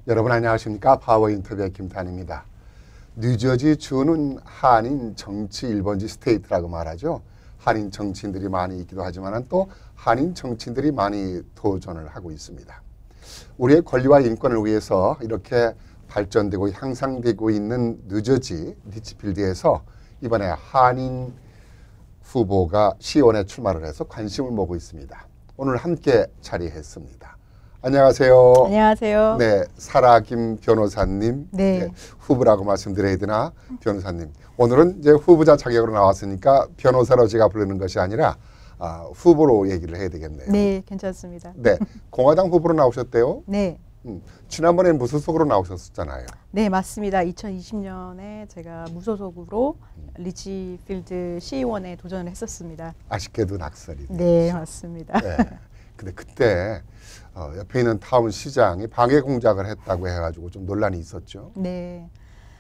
여러분 안녕하십니까? 파워 인터뷰의 김탄입니다. 뉴저지 주는 한인 정치 1번지 스테이트라고 말하죠. 한인 정치인들이 많이 있기도 하지만 또 한인 정치인들이 많이 도전을 하고 있습니다. 우리의 권리와 인권을 위해서 이렇게 발전되고 향상되고 있는 뉴저지 리치필드에서 이번에 한인 후보가 시의원에 출마를 해서 관심을 모으고 있습니다. 오늘 함께 자리했습니다. 안녕하세요. 안녕하세요. 네, 사라김 변호사님. 네. 네, 후보라고 말씀드려야 되나? 변호사님. 오늘은 이제 후보자 자격으로 나왔으니까 변호사로 제가 부르는 것이 아니라 후보로 얘기를 해야 되겠네요. 네, 괜찮습니다. 네, 공화당 후보로 나오셨대요? 네. 지난번에 무소속으로 나오셨었잖아요. 네, 맞습니다. 2020년에 제가 무소속으로 리치필드 시의원에 도전을 했었습니다. 아쉽게도 낙선이. 네, 맞습니다. 네. 근데 그때 옆에 있는 타운 시장이 방해 공작을 했다고 해가지고 좀 논란이 있었죠. 네.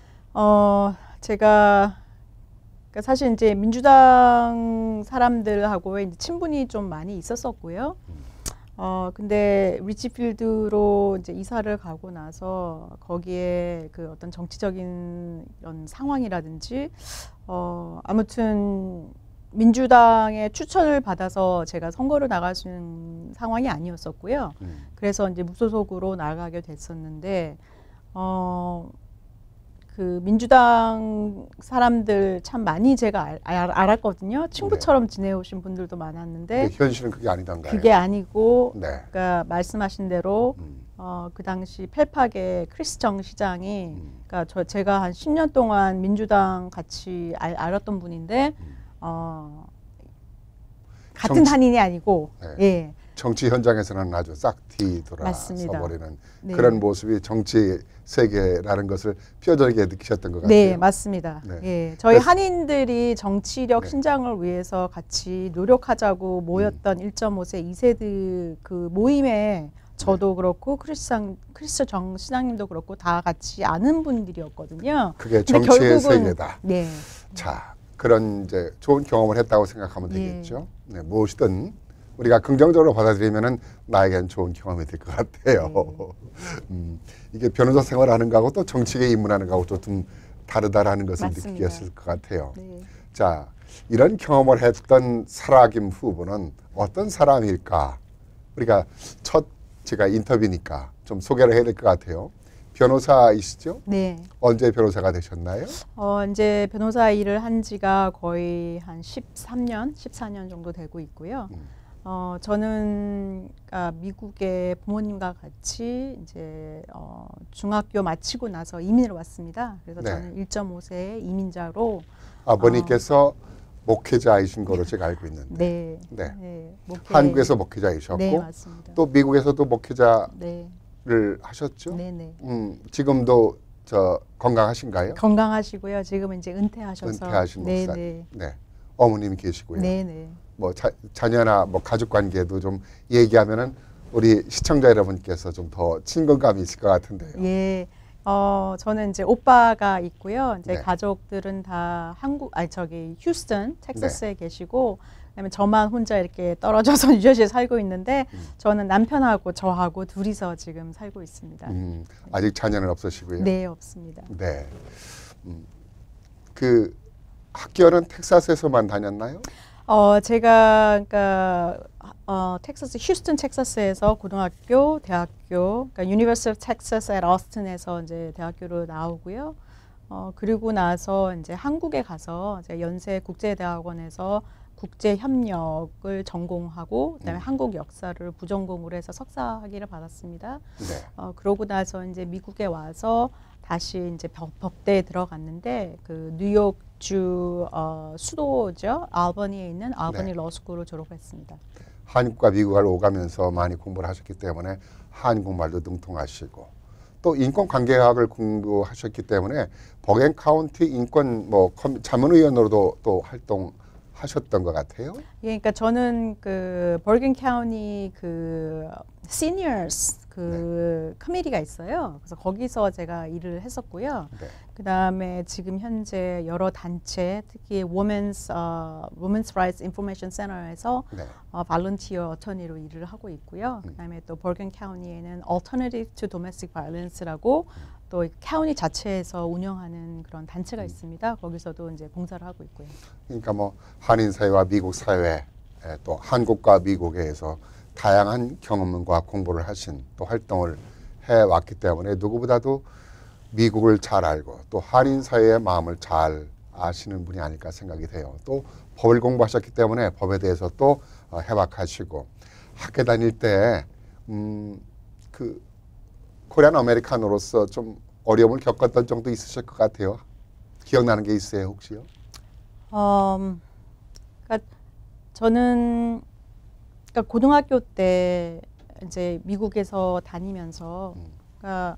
제가 그러니까 사실 이제 민주당 사람들하고 이제 친분이 좀 많이 있었었고요. 근데 리치필드로 이제 이사를 가고 나서 거기에 그 어떤 정치적인 이런 상황이라든지 아무튼 민주당의 추천을 받아서 제가 선거를 나갈 수 있는 상황이 아니었었고요. 그래서 이제 무소속으로 나가게 됐었는데 그 민주당 사람들 참 많이 제가 알았거든요. 친구처럼 지내오신 분들도 많았는데 현실은 그게 아니던가요? 그게 아니고 네. 그러니까 말씀하신 대로 그 당시 펠팍의 크리스정 시장이 그러니까 제가 한 10년 동안 민주당 같이 알았던 분인데 같은 한인이 아니고 네. 예. 정치 현장에서는 아주 싹티 돌아서 버리는 네. 그런 모습이 정치 세계라는 것을 뼈저리게 느끼셨던 것 같아요. 네, 맞습니다. 네. 예, 저희 한인들이 정치력 신장을 위해서 같이 노력하자고 모였던 1.5세 2세들 그 모임에 저도 그렇고 크리스 정 시장님도 그렇고 다 같이 아는 분들이었거든요. 그게 정치의 결국은, 세계다. 네. 자, 그런 이제 좋은 경험을 했다고 생각하면 되겠죠. 네, 무엇이든 우리가 긍정적으로 받아들이면은 나에겐 좋은 경험이 될 것 같아요. 이게 변호사 생활하는 거하고 또 정치계에 입문하는 거하고 좀 다르다라는 것을 맞습니다. 느끼셨을 것 같아요. 네. 자, 이런 경험을 했던 사라김 후보는 어떤 사람일까? 우리가 첫 제가 인터뷰니까 좀 소개를 해야 될 것 같아요. 변호사이시죠? 네. 언제 변호사가 되셨나요? 이제 변호사 일을 한 지가 거의 한 13년, 14년 정도 되고 있고요. 저는 미국의 부모님과 같이 이제 중학교 마치고 나서 이민을 왔습니다. 그래서 네. 저는 1.5세 이민자로 아버님께서 목회자이신 거로 제가 알고 있는데. 네. 네. 네. 한국에서 목회자이셨고 네, 맞습니다. 또 미국에서도 목회자를 네. 하셨죠? 네, 네. 지금도 건강하신가요? 건강하시고요. 지금 이제 은퇴하셔서 은퇴하신 네, 목사. 네. 네. 어머님이 계시고요. 네, 네. 뭐 자녀나 뭐 가족 관계도 좀 얘기하면은 우리 시청자 여러분께서 좀 더 친근감이 있을 것 같은데요. 예. 저는 이제 오빠가 있고요. 이제 네. 가족들은 다 휴스턴, 텍사스에 계시고, 그다음에 저만 혼자 이렇게 떨어져서 뉴저지에 살고 있는데, 저는 남편하고 저하고 둘이서 지금 살고 있습니다. 아직 자녀는 없으시고요. 네, 없습니다. 네. 그 학교는 텍사스에서만 다녔나요? 제가 그러니까 휴스턴 텍사스에서 고등학교, 대학교, 그러니까 University of Texas at Austin에서 이제 대학교로 나오고요. 그리고 나서 이제 한국에 가서 이제 연세 국제대학원에서 국제협력을 전공하고 그다음에 한국 역사를 부전공으로 해서 석사 학위를 받았습니다. 네. 그러고 나서 이제 미국에 와서 다시 이제 법대에 들어갔는데 그 뉴욕주 수도죠, 알버니에 있는 알버니 네. 러스쿨을 졸업했습니다. 한국과 미국을 오가면서 많이 공부를 하셨기 때문에 한국말도 능통하시고 또 인권 관계학을 공부하셨기 때문에 버겐 카운티 인권 자문위원으로도 또 활동하셨던 것 같아요. 예, 그러니까 저는 그 버겐 카운티 그 시니어스 그 커미티가 있어요. 그래서 거기서 제가 일을 했었고요. 네. 그다음에 지금 현재 여러 단체, 특히 Women's Rights Information Center에서 네. volunteer 어터니로 일을 하고 있고요. 그다음에 또 버건 카운티에는 Alternative to Domestic Violence라고 또 카운티 자체에서 운영하는 그런 단체가 있습니다. 거기서도 이제 봉사를 하고 있고요. 그러니까 뭐 한인 사회와 미국 사회, 또 한국과 미국에서 다양한 경험과 공부를 하신 또 활동을 해왔기 때문에 누구보다도 미국을 잘 알고 또 한인 사회의 마음을 잘 아시는 분이 아닐까 생각이 돼요. 또 법을 공부하셨기 때문에 법에 대해서 또 해박하시고 학교 다닐 때 그 코리안 아메리칸으로서 좀 어려움을 겪었던 정도 있으실 것 같아요. 기억나는 게 있어요, 혹시요? 그러니까 저는 그러니까 고등학교 때 이제 미국에서 다니면서 그러니까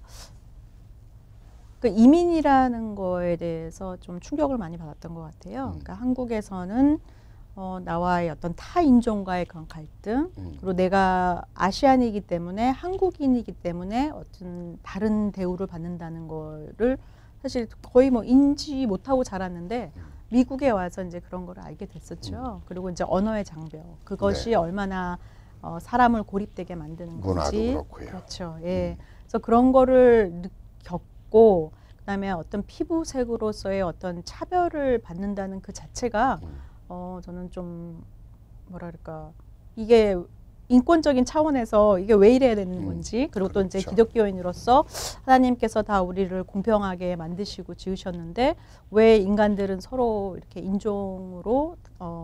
그 이민이라는 거에 대해서 좀 충격을 많이 받았던 것 같아요. 그러니까 한국에서는 나와의 어떤 타 인종과의 그런 갈등, 그리고 내가 아시안이기 때문에 한국인이기 때문에 어떤 다른 대우를 받는다는 거를 사실 거의 뭐 인지 못하고 자랐는데 미국에 와서 이제 그런 걸 알게 됐었죠. 그리고 이제 언어의 장벽, 그것이 네. 얼마나 사람을 고립되게 만드는 문화도 건지. 그렇고요. 그렇죠. 예. 그래서 그런 거를 겪고 그다음에 어떤 피부색으로서의 어떤 차별을 받는다는 그 자체가 저는 좀 뭐랄까 이게 인권적인 차원에서 이게 왜 이래야 되는 건지, 그리고 또 이제 그렇죠. 기독교인으로서 하나님께서 다 우리를 공평하게 만드시고 지으셨는데 왜 인간들은 서로 이렇게 인종으로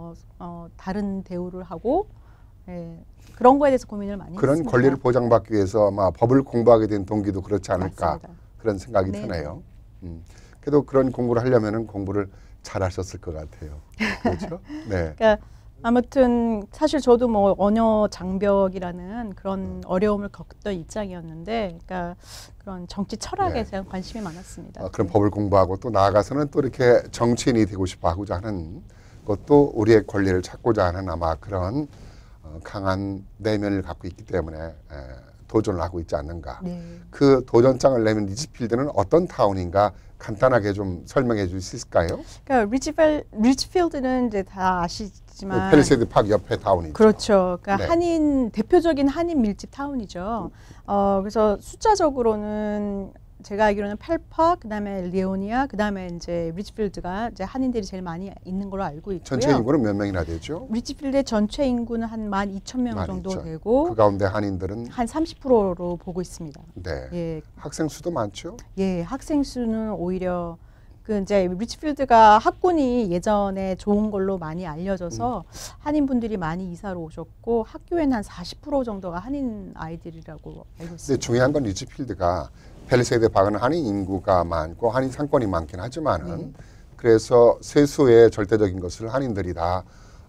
다른 대우를 하고, 예, 그런 거에 대해서 고민을 많이 그런 했습니다. 권리를 보장받기 위해서 아마 법을 공부하게 된 동기도 그렇지 않을까 맞습니다. 그런 생각이 네. 드네요. 그래도 그런 공부를 하려면은 공부를 잘 하셨을 것 같아요. 그렇죠? 네. 그러니까 아무튼 사실 저도 뭐 언어 장벽이라는 그런 어려움을 겪던 입장이었는데, 그러니까 그런 정치 철학에 네. 대한 관심이 많았습니다. 그런 법을 공부하고 또 나아가서는 또 이렇게 정치인이 되고 싶어 하고자 하는 것도 우리의 권리를 찾고자 하는 아마 그런 강한 내면을 갖고 있기 때문에 도전을 하고 있지 않는가. 네. 그 도전장을 내면 리치필드는 어떤 타운인가 간단하게 좀 설명해 줄 수 있을까요? 그러니까 리치필드는 이제 다 아시지만 펠리세이드 팍 옆에 타운이죠. 그렇죠. 그러니까 네. 한인 대표적인 한인 밀집 타운이죠. 그래서 숫자적으로는 제가 알기로는 펠파, 그다음에 리오니아, 그다음에 이제 리치필드가 이제 한인들이 제일 많이 있는 걸로 알고 있고요. 전체 인구는 몇 명이나 되죠? 리치필드의 전체 인구는 한 12,000명 정도 12,000. 되고 그 가운데 한인들은 한 30%로 보고 있습니다. 네. 예, 학생 수도 많죠? 예, 학생 수는 오히려 그 이제 리치필드가 학군이 예전에 좋은 걸로 많이 알려져서 한인분들이 많이 이사를 오셨고 학교에는 한 40% 정도가 한인 아이들이라고 알고 근데 있습니다. 중요한 건 리치필드가 펠리세이드 팍은 한인 인구가 많고 한인 상권이 많긴 하지만은 그래서 세수의 절대적인 것을 한인들이 다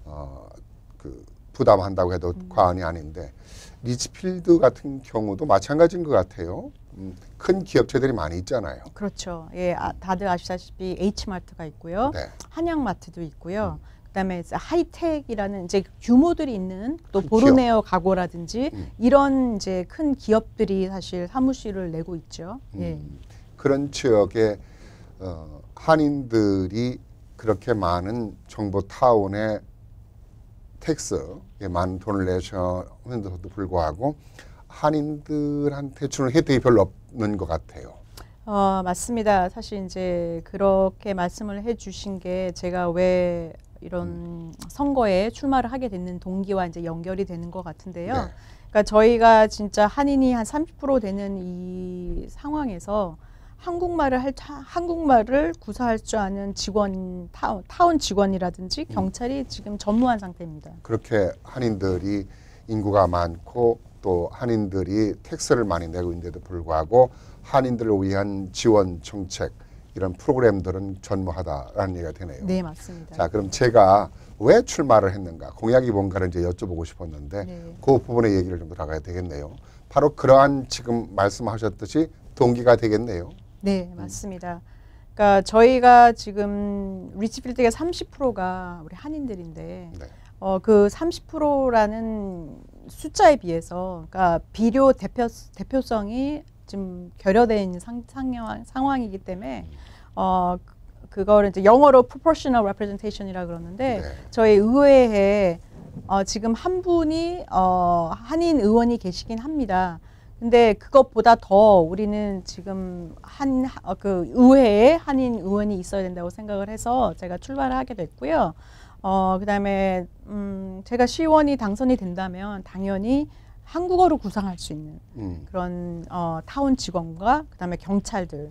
그 부담한다고 해도 과언이 아닌데 리치필드 같은 경우도 마찬가지인 것 같아요. 큰 기업체들이 많이 있잖아요. 그렇죠. 예, 다들 아시다시피 H마트가 있고요. 네. 한양마트도 있고요. 그다음에 이제 하이텍이라는 이제 규모들이 있는 또 큰 보르네오 가고라든지 이런 이제 큰 기업들이 사실 사무실을 내고 있죠. 예. 그런 지역에 한인들이 그렇게 많은 정보 타운에 텍스에 많은 돈을 내셨는데도 불구하고 한인들한테 주는 혜택이 별로 없는 것 같아요. 맞습니다. 사실 이제 그렇게 말씀을 해주신 게 제가 왜 이런 선거에 출마를 하게 됐는 동기와 이제 연결이 되는 것 같은데요. 네. 그러니까 저희가 진짜 한인이 한 30% 되는 이 상황에서 한국말을 구사할 줄 아는 직원, 타운 직원이라든지 경찰이 지금 전무한 상태입니다. 그렇게 한인들이 인구가 많고 또 한인들이 텍스를 많이 내고 있는데도 불구하고 한인들을 위한 지원 정책 이런 프로그램들은 전무하다라는 얘기가 되네요. 네, 맞습니다. 자, 그럼 제가 왜 출마를 했는가, 공약이 뭔가를 이제 여쭤보고 싶었는데 네. 그 부분의 얘기를 좀 들어가야 되겠네요. 바로 그러한 지금 말씀하셨듯이 동기가 되겠네요. 네, 맞습니다. 그러니까 저희가 지금 리치필드의 30%가 우리 한인들인데 네. 그 30%라는 숫자에 비해서 그러니까 비료 대표성이 좀 결여되어 있는 상황이기 때문에 그거를 이제 영어로 proportional representation이라 그러는데 네. 저희 의회에 지금 한 분이 한인 의원이 계시긴 합니다. 근데 그것보다 더 우리는 지금 그 의회에 한인 의원이 있어야 된다고 생각을 해서 제가 출마를 하게 됐고요. 그다음에 제가 시의원이 당선이 된다면 당연히 한국어로 구상할 수 있는 그런 타운 직원과 그다음에 경찰들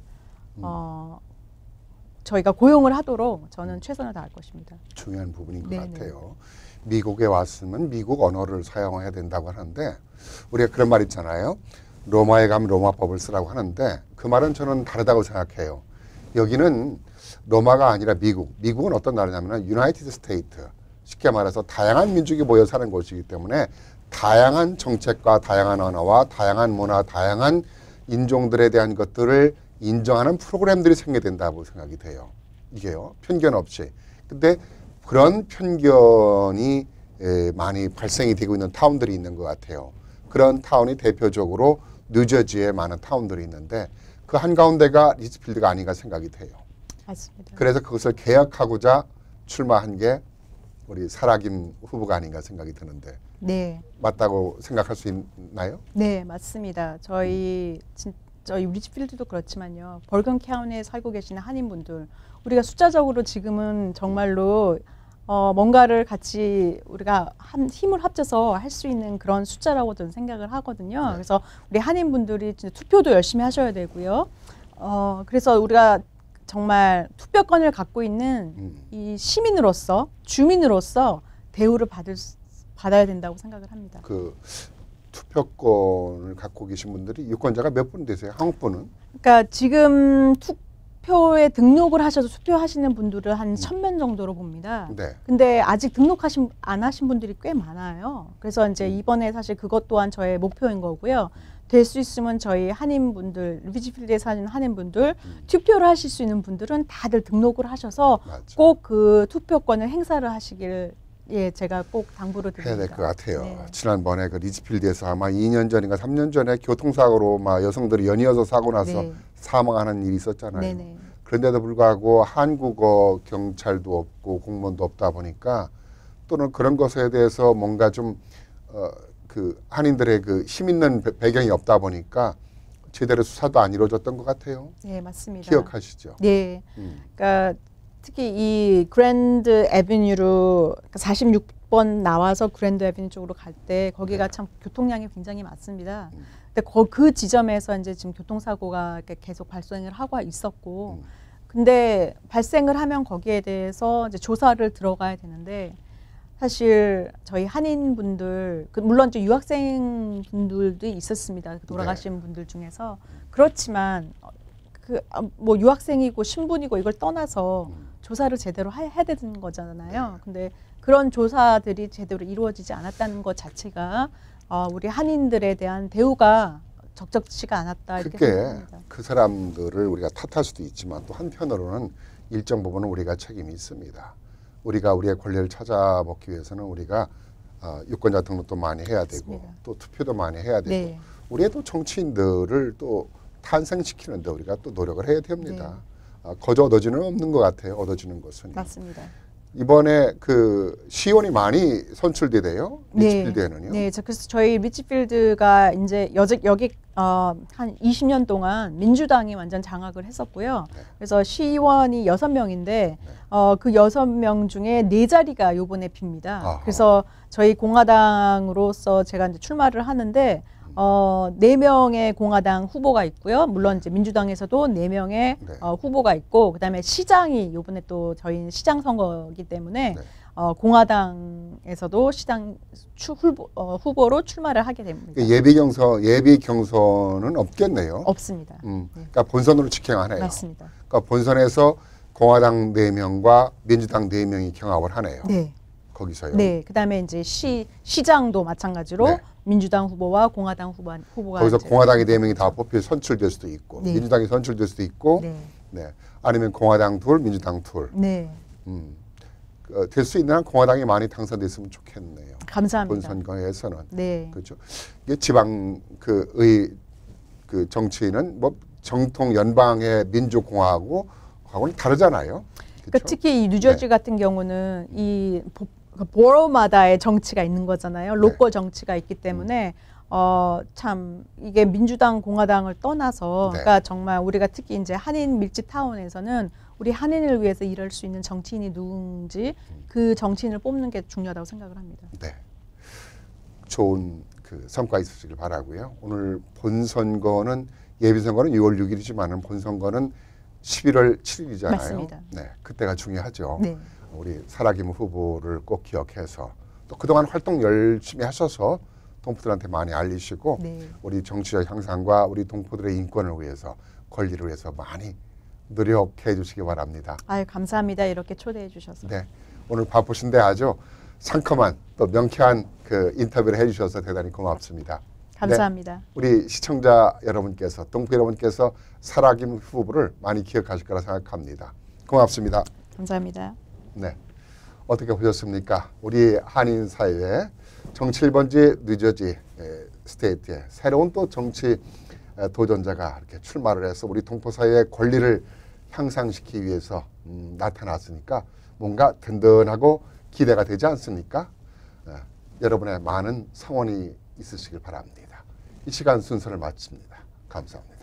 저희가 고용을 하도록 저는 최선을 다할 것입니다. 중요한 부분인 것 네네. 같아요. 미국에 왔으면 미국 언어를 사용해야 된다고 하는데 우리가 그런 말 있잖아요. 로마에 가면 로마법을 쓰라고 하는데 그 말은 저는 다르다고 생각해요. 여기는 로마가 아니라 미국은 어떤 나라냐면 유나이티드 스테이트, 쉽게 말해서 다양한 민족이 모여 사는 곳이기 때문에 다양한 정책과 다양한 언어와 다양한 문화, 다양한 인종들에 대한 것들을 인정하는 프로그램들이 생겨된다고 생각이 돼요. 이게요. 편견 없이. 근데 그런 편견이 많이 발생이 되고 있는 타운들이 있는 것 같아요. 그런 타운이 대표적으로 뉴저지에 많은 타운들이 있는데 그 한가운데가 리츠필드가 아닌가 생각이 돼요. 맞습니다. 그래서 그것을 개혁하고자 출마한 게 우리 사라김 후보가 아닌가 생각이 드는데 네. 맞다고 생각할 수 있나요? 네, 맞습니다. 저희 리치필드도 그렇지만요. 벌건 카운티에 살고 계시는 한인분들, 우리가 숫자적으로 지금은 정말로 뭔가를 같이 우리가 힘을 합쳐서 할 수 있는 그런 숫자라고 저는 생각을 하거든요. 네. 그래서 우리 한인분들이 진짜 투표도 열심히 하셔야 되고요. 그래서 우리가 정말 투표권을 갖고 있는 이 시민으로서, 주민으로서 대우를 받아야 된다고 생각을 합니다. 그 투표권을 갖고 계신 분들이 유권자가 몇 분 되세요? 한국 분은? 그러니까 지금 투표에 등록을 하셔서 투표하시는 분들은 한 1,000명 정도로 봅니다. 네. 근데 아직 안 하신 분들이 꽤 많아요. 그래서 이제 이번에 사실 그것 또한 저의 목표인 거고요. 될 수 있으면 저희 한인분들, 리치필드에 사는 한인분들, 투표를 하실 수 있는 분들은 다들 등록을 하셔서 맞죠. 꼭 그 투표권을 행사를 하시길 제가 꼭 당부를 드립니다. 해야 될 것 같아요. 네. 지난번에 그 리치필드에서 아마 2년 전인가 3년 전에 교통사고로 막 여성들이 연이어서 사고 나서 네. 사망하는 일이 있었잖아요. 네네. 그런데도 불구하고 한국어 경찰도 없고 공무원도 없다 보니까 또는 그런 것에 대해서 뭔가 좀 그 한인들의 그 힘 있는 배경이 없다 보니까 제대로 수사도 안 이루어졌던 것 같아요. 네, 맞습니다. 기억하시죠? 네. 그러니까 특히 이 그랜드 에비뉴로 46번 나와서 그랜드 에비뉴 쪽으로 갈 때 거기가 참 교통량이 굉장히 많습니다. 근데 그 지점에서 이제 지금 교통사고가 이렇게 계속 발생을 하고 있었고, 근데 발생을 하면 거기에 대해서 이제 조사를 들어가야 되는데 사실 저희 한인분들, 물론 이제 유학생 분들도 있었습니다. 돌아가신 분들 중에서. 그렇지만 뭐 유학생이고 신분이고 이걸 떠나서 조사를 제대로 해야 되는 거잖아요. 근데 그런 조사들이 제대로 이루어지지 않았다는 것 자체가 우리 한인들에 대한 대우가 적절치가 않았다 이렇게 그게 생각합니다. 그 사람들을 우리가 탓할 수도 있지만 또 한편으로는 일정 부분은 우리가 책임이 있습니다. 우리가 우리의 권리를 찾아먹기 위해서는 우리가 유권자 등록도 많이 해야 되고 맞습니다. 또 투표도 많이 해야 되고 네. 우리의 또 정치인들을 또 탄생시키는데 우리가 또 노력을 해야 됩니다. 거저 얻어지는 없는 것 같아요. 얻어지는 것은. 맞습니다. 이번에 그 시의원이 많이 선출되대요. 리치필드에는요. 네, 그래서 저희 리치필드가 이제 여기 한 20년 동안 민주당이 완전 장악을 했었고요. 그래서 시의원이 6명인데 그 6명 중에 4자리가 요번에 빕니다. 아하. 그래서 저희 공화당으로서 제가 이제 출마를 하는데 4명의 공화당 후보가 있고요. 물론 이제 민주당에서도 4명의 후보가 있고, 그다음에 시장이 요번에 또 저희는 시장 선거이기 때문에 공화당에서도 시장 후보로 출마를 하게 됩니다. 예비 경선은 없겠네요. 없습니다. 그러니까 본선으로 직행하네요. 맞습니다. 그러니까 본선에서 공화당 4명과 민주당 4명이 경합을 하네요. 네. 거기서요. 네. 그다음에 이제 시장도 마찬가지로 네. 민주당 후보와 공화당 후보가 거기서 이제 공화당이 4명이 다 뽑혀 선출될 수도 있고 네. 민주당이 선출될 수도 있고 네. 네. 아니면 공화당 둘, 민주당 둘. 네. 될 수 있는 한 공화당이 많이 당선됐으면 좋겠네요. 감사합니다. 본선거에서는. 네. 그렇죠. 이게 지방 의 정치인은 뭐 정통 연방의 민주공화국하고는 다르잖아요. 그러니까 그렇죠? 특히 이 뉴저지 네. 같은 경우는 이 보로마다의 정치가 있는 거잖아요. 로컬 정치가 있기 때문에 참 이게 민주당 공화당을 떠나서 네. 그러니까 정말 우리가 특히 이제 한인 밀집 타운에서는 우리 한인을 위해서 일할 수 있는 정치인이 누군지 그 정치인을 뽑는 게 중요하다고 생각을 합니다. 네. 좋은 성과 있으시길 바라고요. 오늘 본선거는 예비선거는 6월 6일이지만은 본선거는 11월 7일이잖아요. 맞습니다. 네, 그때가 중요하죠. 네. 우리 사라김 후보를 꼭 기억해서 또 그동안 활동 열심히 하셔서 동포들한테 많이 알리시고 네. 우리 정치적 향상과 우리 동포들의 인권을 위해서 권리를 위해서 많이 노력해 주시기 바랍니다. 아유, 감사합니다. 이렇게 초대해 주셔서. 네, 오늘 바쁘신데 아주 상큼한 또 명쾌한 인터뷰를 해주셔서 대단히 고맙습니다. 감사합니다. 네, 우리 시청자 여러분께서 동포 여러분께서 사라김 후보를 많이 기억하실 거라 생각합니다. 고맙습니다. 감사합니다. 네, 어떻게 보셨습니까? 우리 한인 사회에 정치 1번지 뉴저지 스테이트에 새로운 또 정치 도전자가 이렇게 출마를 해서 우리 동포 사회의 권리를 향상시키기 위해서 나타났으니까 뭔가 든든하고 기대가 되지 않습니까? 여러분의 많은 성원이 있으시길 바랍니다. 이 시간 순서를 마칩니다. 감사합니다.